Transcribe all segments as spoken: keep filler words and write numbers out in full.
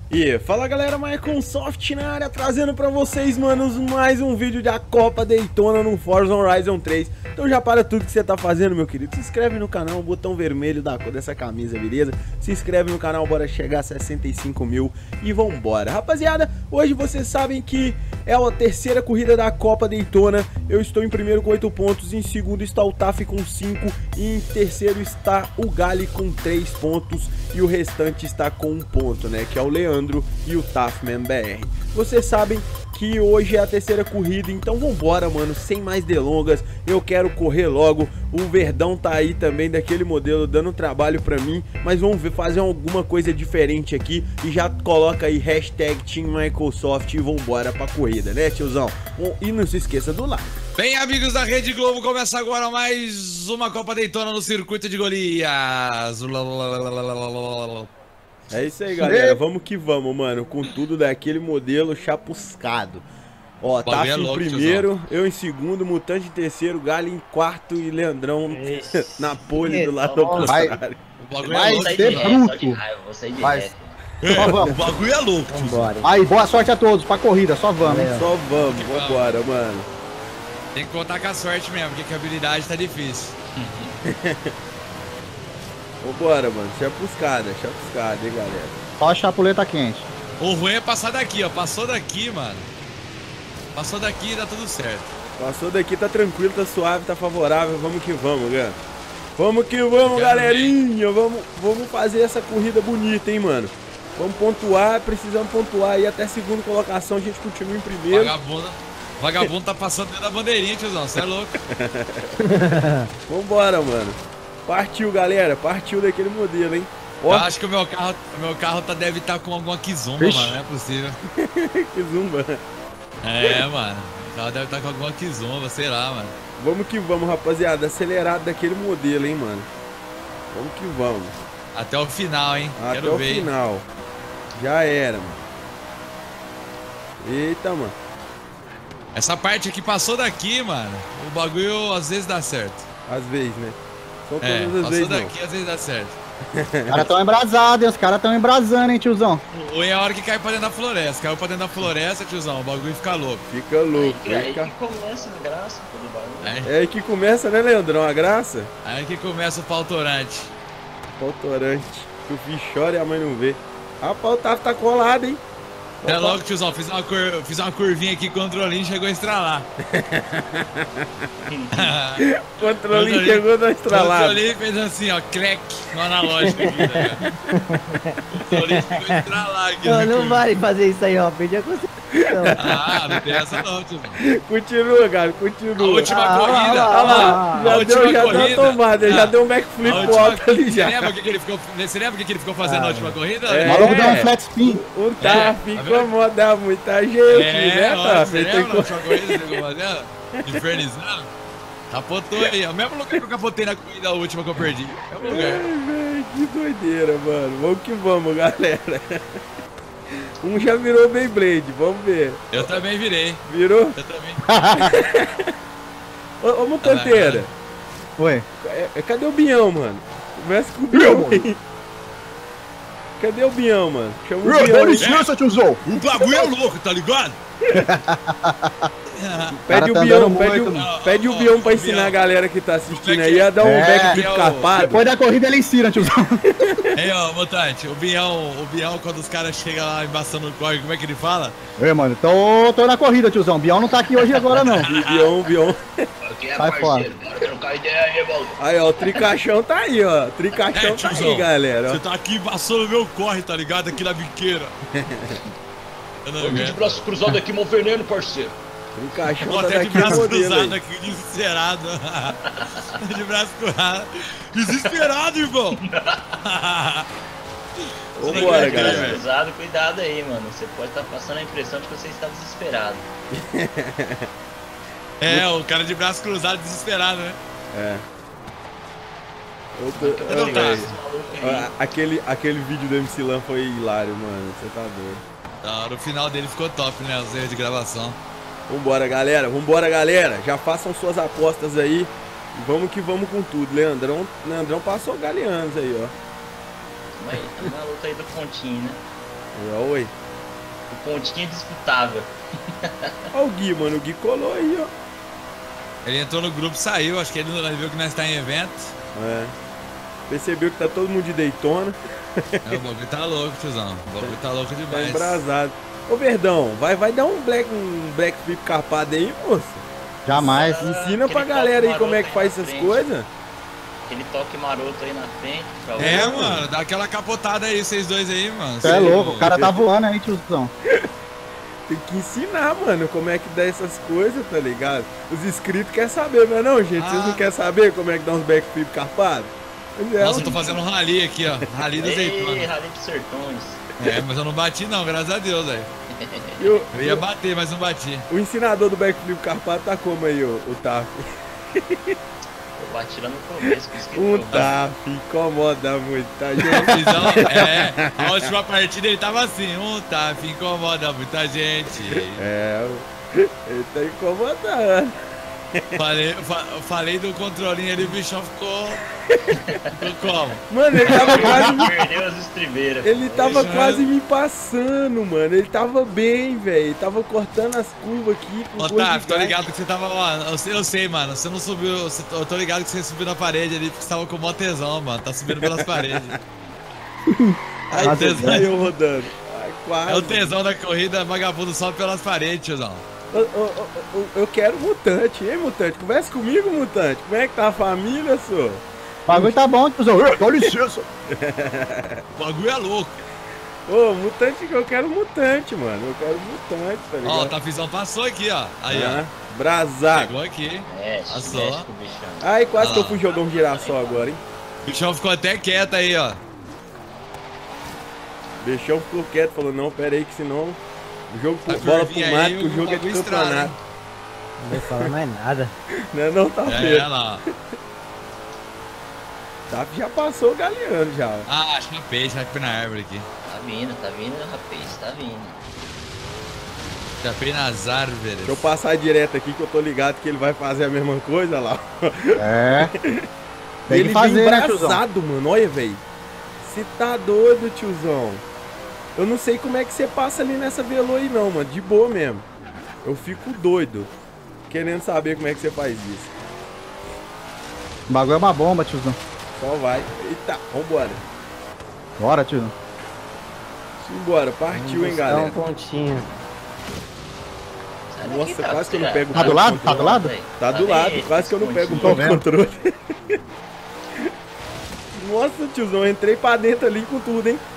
E fala galera, Microsoft na área, trazendo pra vocês, manos, mais um vídeo da Copa Daytona no Forza Horizon três. Então já para tudo que você tá fazendo, meu querido, se inscreve no canal, o botão vermelho da cor dessa camisa, beleza? Se inscreve no canal, bora chegar a sessenta e cinco mil e vambora. Rapaziada, hoje vocês sabem que é a terceira corrida da Copa Daytona. Eu estou em primeiro com oito pontos, em segundo está o Taf com cinco e em terceiro está o Gali com três pontos e o restante está com um ponto, né, que é o Leandro e o Tafman B R. Vocês sabem que hoje é a terceira corrida, então vambora, mano, sem mais delongas, eu quero correr logo. O Verdão tá aí também daquele modelo dando trabalho pra mim, mas vamos ver, fazer alguma coisa diferente aqui e já coloca aí hashtag Team Microsoft e vambora pra corrida, né, tiozão? E não se esqueça do like. Bem, amigos da Rede Globo, começa agora mais uma Copa Daytona no Circuito de Golias. É isso aí, galera, vamos que vamos, mano, com tudo daquele modelo chapuscado. Ó, Taf em primeiro, eu em segundo, Mutante em terceiro, Gali em quarto e Leandrão na pole do lado contrário. Vai ser bruto. Vai. Só vamos. O bagulho é louco. Vambora. Aí, boa sorte a todos pra corrida, só vamos. É. Só vamos, vambora, mano. Tem que contar com a sorte mesmo, porque a habilidade tá difícil. Vambora, mano, chapuscada, chapuscada, hein, galera. Só a chapuleta quente. O ruim é passar daqui, ó. Passou daqui, mano. Passou daqui e dá tudo certo. Passou daqui, tá tranquilo, tá suave, tá favorável. Vamos que vamos, galera. Vamos que vamos, galerinha. Vamos, vamos fazer essa corrida bonita, hein, mano. Vamos pontuar, precisamos pontuar aí até a segunda colocação. A gente continua em primeiro. Vagabundo, vagabundo tá passando dentro da bandeirinha, tiozão. Você é louco. Vambora, mano. Partiu, galera. Partiu daquele modelo, hein. Ó. Eu acho que o meu carro, o meu carro tá, deve estar tá com alguma Kizumba, Ixi. mano. Não é possível. Kizumba. É, mano. O carro deve estar tá com alguma Kizumba, sei lá, mano. Vamos que vamos, rapaziada. Acelerado daquele modelo, hein, mano. Vamos que vamos. Até o final, hein. Até Quero o ver. final. Já era, mano. Eita, mano. Essa parte aqui passou daqui, mano. O bagulho às vezes dá certo. Às vezes, né? Só todas é, as passou vezes daqui, não. às vezes dá certo. Os caras tão embrasados, hein? Os caras tão embrasando, hein, tiozão? Ou é a hora que cai pra dentro da floresta. Caiu pra dentro da floresta, tiozão. O bagulho fica louco. Fica louco. Aí, aí fica... que começa a graça do bagulho. É. é aí que começa, né, Leandrão? A graça? Aí que começa o pautorante. Pautorante. Que o filho chora e a mãe não vê. Rapaz, o Taf tá colado, hein? É logo, tiozão, fiz uma, cur... fiz uma curvinha aqui, controlinho, chegou a estralar. Controlinho chegou a estralar. Controlinho fez assim, ó, crack, no analógico aqui, né? Controlinho chegou a estralar aqui. Não, não vale fazer isso aí, ó, perdi a concentração. Ah, não tem essa não, tiozão. Continua, cara, continua. A última ah, corrida. Olha lá, já a deu, já corrida, deu tomada, ah, já deu um backflip pro alto ali já. Você lembra o que, que ele ficou, você lembra o que, que ele ficou fazendo ah, na última corrida? É, o maluco deu um flat spin. O Taf é, incomoda muita gente, é, né, Taf? Você lembra na última corrida que ele ficou fazendo? Infernizando? Capotou aí, é o mesmo lugar que eu capotei na corrida última que eu perdi. É o lugar. Ai, véio, que doideira, mano. Vamos que vamos, galera. Um já virou Beyblade, vamos ver. Eu também virei. Virou? Eu também. Ô, ô Mutanteira. Oi. É, cadê o Bião, mano? Começa com o Bião aí. Cadê o Bião, mano? Chama o Bião. Dá licença, tiozão. O bagulho é louco, tá ligado? Pede o tá Bião, muito, pede, o, não, pede não, o Bião não, pra o ensinar Bião. a galera que tá assistindo É aí a dar um é, backflip Bião. capado. Depois da corrida ele ensina, tiozão. Ei, ó, Mutante, o Bião, o Bião, quando os caras chegam lá embaçando o córrego, como é que ele fala? Ei, mano, tô, tô na corrida, tiozão. Bião não tá aqui hoje agora, não. Bião, Bião. Aqui é Sai parceiro, quero trocar ideia aí, maluco. Aí, ó, o Tricaixão tá aí, ó. O Tricaixão É, tá tiozão, aí, galera. Você tá aqui embaçando o meu corre, tá ligado? Aqui na biqueira. Eu não Vamos de aguento. braço cruzado aqui, meu veneno, parceiro. Tricaixão Vou tá até de daquele braço modelo cruzado aí. aqui, desesperado. De braço cruzado. Desesperado, irmão. Vambora, Braço galera. cruzado, cuidado aí, mano. Você pode estar passando a impressão de que você está desesperado. É, o cara de braço cruzado, desesperado, né? É. Eu tô, Eu eu, tô tá. véio, esse maluco aí. ó, aquele, aquele vídeo do M C Lan foi hilário, mano. Você tá doido. Da hora, o final dele ficou top, né? Os erros de gravação. Vambora, galera. Vambora, galera. Já façam suas apostas aí. E vamos que vamos com tudo. Leandrão, Leandrão passou Galeanos aí, ó. Mas tá na luta aí do pontinho, né? É, oi. O pontinho é disputável. Olha o Gui, mano. O Gui colou aí, ó. Ele entrou no grupo e saiu. Acho que ele não viu que nós tá em evento. É. Percebeu que tá todo mundo de Daytona. É, o bagulho tá louco, tiozão. O bagulho tá louco Tá demais. embrasado. Ô, Verdão, vai, vai dar um black, um black flip carpado aí, moço. Jamais. Ensina Aquele pra galera aí toque como é que maroto faz aí na essas frente. coisas. Aquele toque maroto aí na frente. Pra É, outro. mano, dá aquela capotada aí, vocês dois aí, mano. Você é louco, o cara tá voando aí, tiozão. Tem que ensinar, mano, como é que dá essas coisas, tá ligado? Os inscritos querem saber, não é não, gente? Vocês Ah. não querem saber como é que dá uns backflip carpados? Pois é, Nossa, eu tô fazendo um rally aqui, ó. Rally do Ei, azeitona. Rally dos Sertões. É, mas eu não bati não, graças a Deus, velho. e o, Eu ia bater, mas não bati. o ensinador do backflip carpado tá como aí, o, o Taf? Eu bati lá no começo, por isso que Um deu. Taf, incomoda muito, tá, gente? Então, é, a última partida ele tava assim, um tá, incomoda muita gente. É, ele tá incomodando. Falei, fa- falei do controlinho ali, o bichão ficou. Ficou como? Mano, ele tava quase me, Perdeu as estribeiras. ele tava Já- quase me passando, mano. Ele tava bem, velho. Ele tava cortando as curvas aqui com gosto de Otávio, tô gás. ligado que você tava, ó, eu sei, eu sei, mano, você não subiu, você- eu tô ligado que você subiu na parede ali, porque você tava com mó tesão, mano, tá subindo pelas paredes. Ai, Nossa, tesão, Deus. eu rodando. Ai, quase. É o tesão da corrida, vagabundo sobe pelas paredes, tiozão. Ô, ô, ô, ô, eu quero mutante, hein, mutante? Conversa comigo, mutante. Como é que tá a família, senhor? O bagulho tá bom, tiozão. Dá licença. O bagulho é louco. Ô, mutante que eu quero mutante, mano. Eu quero mutante, tá ligado? Ó, o Tafizão passou aqui, ó. Aí, Ah, ó. brasado. Pegou aqui. Mexe, Passou. mexe com o bichão. Ai, quase Ah que eu lá. fui jogar um girassol agora, hein? O bichão ficou até quieto aí, ó. O bichão ficou quieto, falou, não, pera aí que senão o jogo A por bola pro curvinha mato, aí, que o o jogo é de bagulho estrala, campeonato. Não vai falar mais nada. Né não, tá É, feio. olha lá. Tá, já passou o Galeano já. ó. Ah, chapei, chapei na árvore aqui. Tá vindo, tá vindo, rapaz, tá vindo. Chapei nas árvores. Deixa eu passar direto aqui que eu tô ligado que ele vai fazer a mesma coisa lá. É. Tem ele que fazer, vem né, tiozão? embrasado, mano. Olha, velho. Você tá doido, tiozão. Eu não sei como é que você passa ali nessa velo aí, não, mano. De boa mesmo. Eu fico doido. Querendo saber como é que você faz isso. O bagulho é uma bomba, tiozão. Só vai. Eita, vambora. Bora, tiozão. Simbora, partiu, hein, Dá um galera. pontinho. Sai daqui, Nossa, tá, quase que eu não filha. pego o Tá do ponto lado? controle. Tá do lado? Aí. Tá do bem, lado, esse quase que eu não pego o pontinho. ponto controle. Nossa, tiozão, eu entrei pra dentro ali com tudo, hein?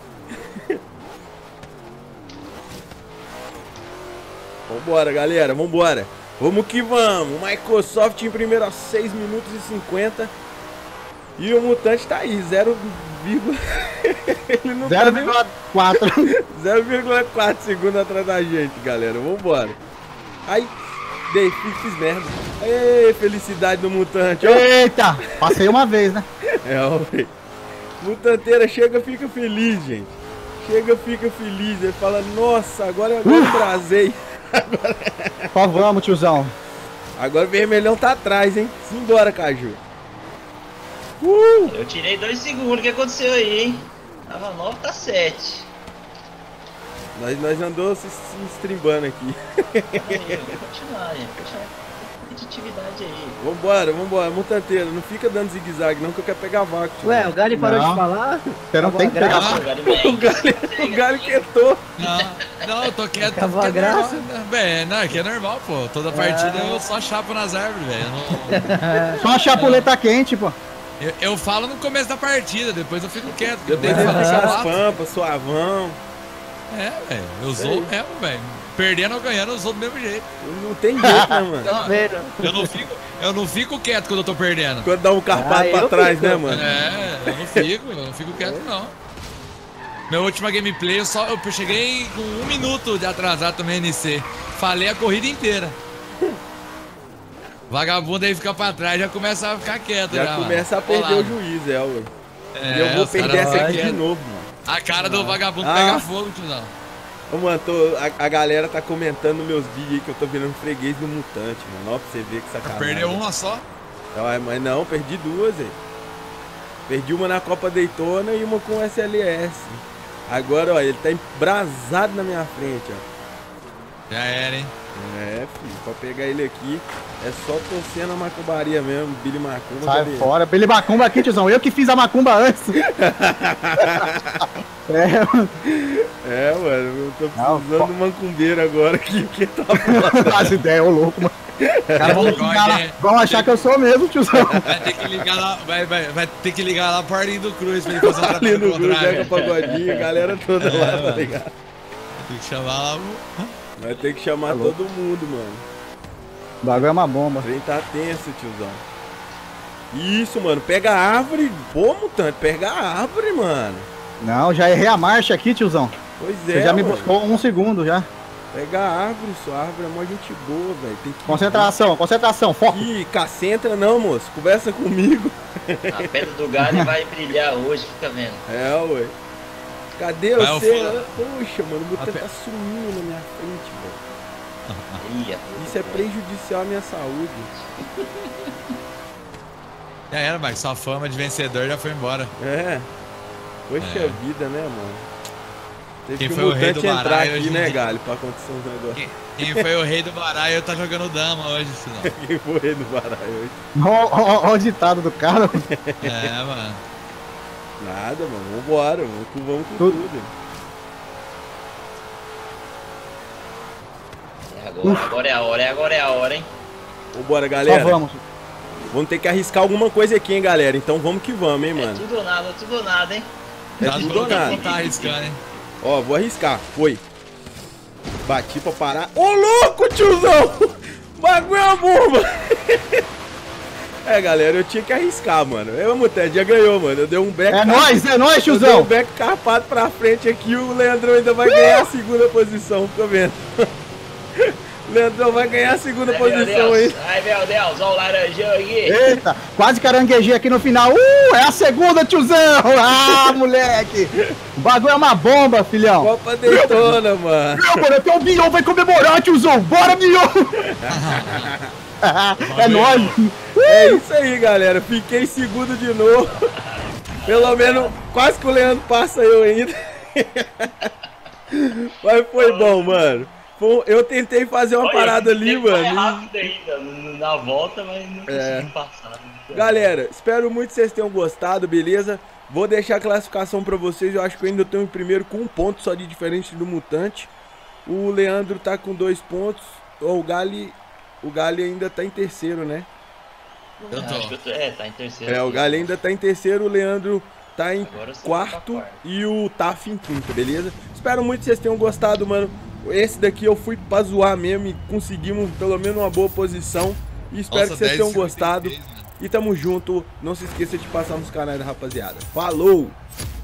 Vambora, galera, vambora. Vamos que vamos. Microsoft em primeiro a seis minutos e cinquenta. E o Mutante tá aí, zero vírgula Ele não tá zero nem vírgula quatro. zero vírgula quatro segundos atrás da gente, galera. Vambora. Ai, dei, fiz, fiz merda. Ei, felicidade do Mutante, ó. Eita! Passei uma vez, né? É, ó, velho. Mutanteira chega, fica feliz, gente. Chega, fica feliz. Ele fala, nossa, agora eu embrasei. Só vamos, tiozão. Agora o vermelhão tá atrás, hein? Simbora, Caju. Uh! Eu tirei dois segundos, o que aconteceu aí, hein? Tava nove, tá sete. Nós, nós andou se, se estrimbando aqui. Aí, vamos continuar, gente. Continuar a competitividade aí. Vambora, vambora. Mutanteira, não fica dando zigue-zague não, que eu quero pegar vaca. tio. Ué, o Gali parou Não. de falar? Você não Acabou tem a que pegar graça. vaca. O Gali vem. O Gali, o Gali quietou. Não, não, eu tô quieto. Acabou a porque é graça? normal, né? Bem, não, aqui é normal, pô. Toda partida eu só chapo nas árvores, velho. Eu, não- Só uma chapuleta quente, pô. eu, eu falo no começo da partida, depois eu fico quieto. porque Depois eu ele tenho que fica falar as só lato. pampas, suavão. É, velho. Eu Sei. sou mesmo, velho. Perdendo ou ganhando, eu sou do mesmo jeito. Não tem jeito, né, mano? Tá vendo? Eu não fico, eu não fico quieto quando eu tô perdendo. Quando dá um carpado Ah, pra eu trás, fico. né, mano? É, eu não fico, eu não fico quieto, não. Minha última gameplay, eu só eu cheguei com um minuto de atrasado também N C. Falei a corrida inteira. Vagabundo aí fica pra trás, já começa a ficar quieto. Já Já, começa a mano. perder Olá. o juiz, é, ué. É, E eu vou os perder caras essa ficam aqui de quietos. novo, mano. A cara do vagabundo Ah. pega fogo, tiozão. Ô, mano, tô, a, a galera tá comentando nos meus vídeos aí que eu tô virando freguês do Mutante, mano. Ó, pra você ver que sacanagem. Perdeu uma só. Ah, mas não, perdi duas, hein. Perdi uma na Copa Daytona e uma com o S L S. Agora, ó, ele tá embrasado na minha frente, ó. Já era, hein? É, filho, pra pegar ele aqui é só torcer na macumbaria mesmo, Billy Macumba. Sai cadê? fora. Billy Macumba aqui, tiozão. Eu que fiz a macumba antes. É, mano. É, mano, eu tô Não, precisando de um macumbeiro agora aqui, porque tá foda. As ideias, ô louco, mano. Cara, vão, ligar lá, vão achar que eu sou mesmo, tiozão. Vai ter que ligar lá, vai, vai, vai ter que ligar lá pro Arlindo do Cruz pra ele fazer um Ali trabalho no grupo, contrário. Zeca Pagodinho, a galera toda É, lá, tá mano. ligado? Tem que chamar lá o... Vai ter que chamar Tá todo mundo, mano. O bagulho é uma bomba. O trem tá tenso, tiozão. Isso, mano, pega a árvore. Pô, mutante, pega a árvore, mano. Não, já errei a marcha aqui, tiozão. Pois Você é, já me mano. buscou um segundo já. Pega a árvore, sua árvore é mó gente boa, velho. Tem que... Concentração, concentração, foco. Ih, cacentra não, moço. Conversa comigo. A pedra do galho vai brilhar hoje, fica vendo. É, ué. Cadê Vai, você? eu falo. Poxa, mano, o mutante A pe- tá sumindo na minha frente, velho. Ia, Isso é prejudicial à minha saúde. Já era, Max. Sua fama de vencedor já foi embora. É. Poxa É. vida, né, mano? Teve Quem que foi o o rei mutante do entrar baralho aqui, hoje em né, dia? Galho, pra acontecer uns negócios. Quem, quem foi o rei do baralho tá jogando dama hoje, senão. Quem foi o rei do baralho hoje? Ó, ó, ó o ditado do cara. É, mano. Nada, mano. Vambora, vamos com, vamos com Tudo. tudo. É agora, agora é a hora, é agora é a hora, hein? Vambora, Só galera. vamos. Vamos ter que arriscar alguma coisa aqui, hein, galera. Então vamos que vamos, hein, É mano. tudo ou nada, tudo ou nada, hein? É Já tudo não ou nada. tá arriscando, hein? Ó, vou arriscar. Foi. Bati pra parar. Ô, louco, tiozão! Bagulho é uma bomba! É, galera, eu tinha que arriscar, mano. Eu, Mutante, já ganhou, mano. Eu dei um back. É nóis, é nóis, Eu dei um tiozão. back carpado pra frente aqui. O Leandrão ainda vai ganhar a segunda posição. Fica vendo. O Leandrão vai ganhar a segunda Ai, meu posição aí. Deus, ai meu Deus, olha o laranjão aqui. Eita, quase caranguejei aqui no final. Uh, é a segunda, tiozão. Ah, moleque. O bagulho é uma bomba, filhão. Copa Daytona, mano. Não, mano, até o Bion vai comemorar, tiozão. Bora, Bion. É nóis. É isso aí, galera. Fiquei em segundo de novo. Pelo menos, quase que o Leandro passa eu ainda. Mas foi bom, mano. Foi- Eu tentei fazer uma Olha, parada ali, ele vai mano. rápido ainda, n- na volta, mas não É. consegui passar. e- Galera, espero muito que vocês tenham gostado, beleza? Vou deixar a classificação pra vocês. Eu acho que eu ainda tô em primeiro com um ponto só de diferença do Mutante. O Leandro tá com dois pontos. Ó, o Gali, o Gali ainda tá em terceiro, né? Eu Acho que tô. eu tô- É, tá em terceiro. É, o aqui. Gali ainda tá em terceiro, o Leandro tá em Agora você quarto tá quarto. e o Taf em quinto, beleza? Espero muito que vocês tenham gostado, mano. Esse daqui eu fui pra zoar mesmo e conseguimos pelo menos uma boa posição. E espero Nossa, que vocês dez tenham e cinquenta e gostado. três, mano. E tamo junto. Não se esqueça de passar nos canais da rapaziada. Falou!